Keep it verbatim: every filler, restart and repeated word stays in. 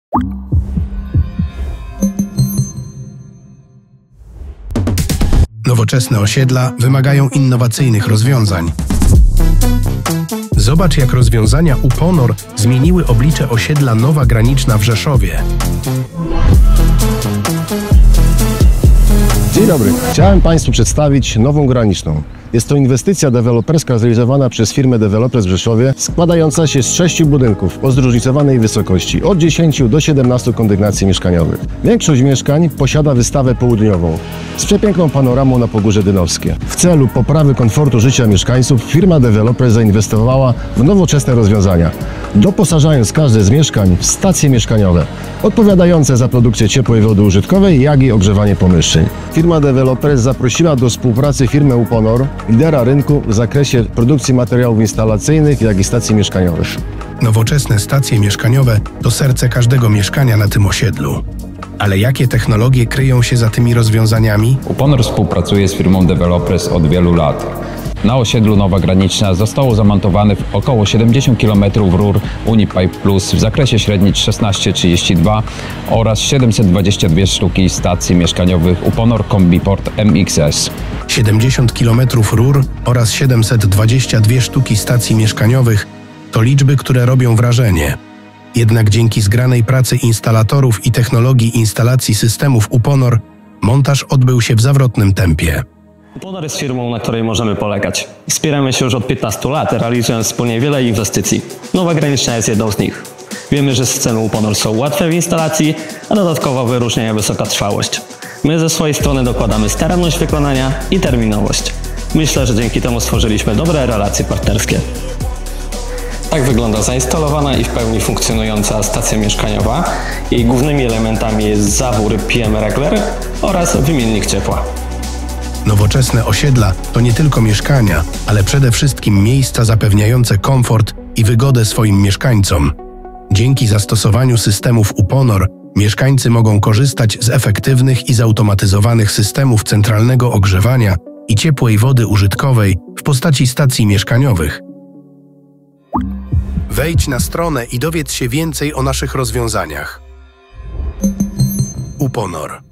Nowoczesne osiedla wymagają innowacyjnych rozwiązań. Zobacz, jak rozwiązania Uponor zmieniły oblicze osiedla Nowa Graniczna w Rzeszowie. Dzień dobry. Chciałem Państwu przedstawić Nową Graniczną. Jest to inwestycja deweloperska zrealizowana przez firmę Developers w Rzeszowie, składająca się z sześciu budynków o zróżnicowanej wysokości, od dziesięciu do siedemnastu kondygnacji mieszkaniowych. Większość mieszkań posiada wystawę południową z przepiękną panoramą na Pogórze Dynowskie. W celu poprawy komfortu życia mieszkańców firma Developers zainwestowała w nowoczesne rozwiązania, doposażając każde z mieszkań w stacje mieszkaniowe, odpowiadające za produkcję ciepłej wody użytkowej, jak i ogrzewanie pomieszczeń. Firma Developers zaprosiła do współpracy firmę Uponor, lidera rynku w zakresie produkcji materiałów instalacyjnych, jak i stacji mieszkaniowych. Nowoczesne stacje mieszkaniowe to serce każdego mieszkania na tym osiedlu. Ale jakie technologie kryją się za tymi rozwiązaniami? Uponor współpracuje z firmą Developers od wielu lat. Na osiedlu Nowa Graniczna zostało zamontowanych około siedemdziesiąt kilometrów rur Unipipe Plus w zakresie średnic szesnaście trzydzieści dwa oraz siedemset dwadzieścia dwie sztuki stacji mieszkaniowych Uponor Kombiport M X S. siedemdziesiąt kilometrów rur oraz siedemset dwadzieścia dwie sztuki stacji mieszkaniowych to liczby, które robią wrażenie. Jednak dzięki zgranej pracy instalatorów i technologii instalacji systemów Uponor montaż odbył się w zawrotnym tempie. Uponor jest firmą, na której możemy polegać. Wspieramy się już od piętnastu lat, realizując wspólnie wiele inwestycji. Nowa Graniczna jest jedną z nich. Wiemy, że systemy Uponor są łatwe w instalacji, a dodatkowo wyróżnia je wysoka trwałość. My ze swojej strony dokładamy staranność wykonania i terminowość. Myślę, że dzięki temu stworzyliśmy dobre relacje partnerskie. Tak wygląda zainstalowana i w pełni funkcjonująca stacja mieszkaniowa. Jej głównymi elementami jest zawór P M Regler oraz wymiennik ciepła. Nowoczesne osiedla to nie tylko mieszkania, ale przede wszystkim miejsca zapewniające komfort i wygodę swoim mieszkańcom. Dzięki zastosowaniu systemów Uponor mieszkańcy mogą korzystać z efektywnych i zautomatyzowanych systemów centralnego ogrzewania i ciepłej wody użytkowej w postaci stacji mieszkaniowych. Wejdź na stronę i dowiedz się więcej o naszych rozwiązaniach. Uponor.